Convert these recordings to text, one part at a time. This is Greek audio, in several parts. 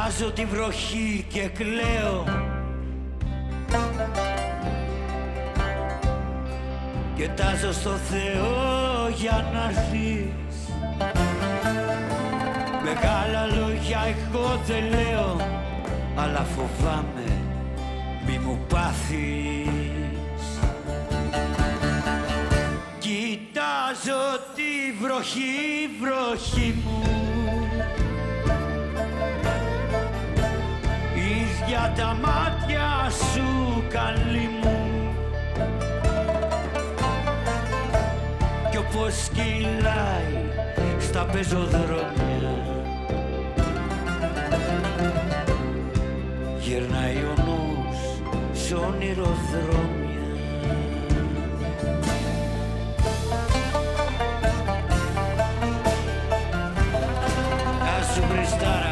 Κοιτάζω τη βροχή και κλαίω Κοιτάζω στο Θεό για να έρθεις. Μεγάλα λόγια εγώ δεν λέω, αλλά φοβάμαι μη μου πάθεις. Κοιτάζω τη βροχή, βροχή μου, ίδια τα μάτια σου καλή μου, κι όπως κυλάει στα πεζοδρόμια γυρνάει ο νους σ' όνειροδρόμια. Άσου Χριστάρα.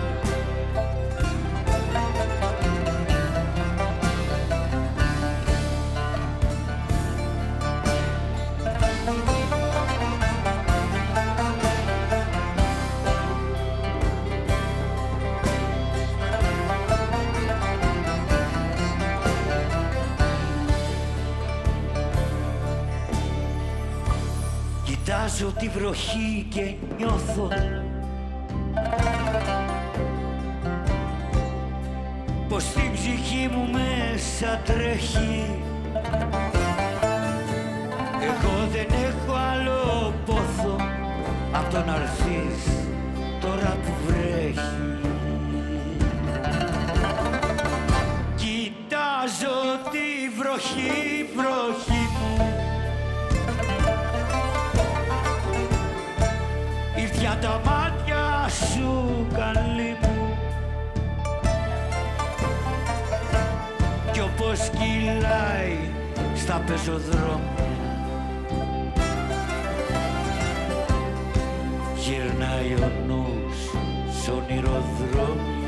Κοιτάζω τη βροχή και νιώθω πως την ψυχή μου μέσα τρέχει. Εγώ δεν έχω άλλο πόθο απ' το να έρθεις τώρα που βρέχει. Κοιτάζω τη βροχή, βροχή μου, ίδια τα μάτια σου καλή μου, κι όπως κυλάει στα πεζοδρόμια γυρνάει ο νους σ' όνειροδρόμια.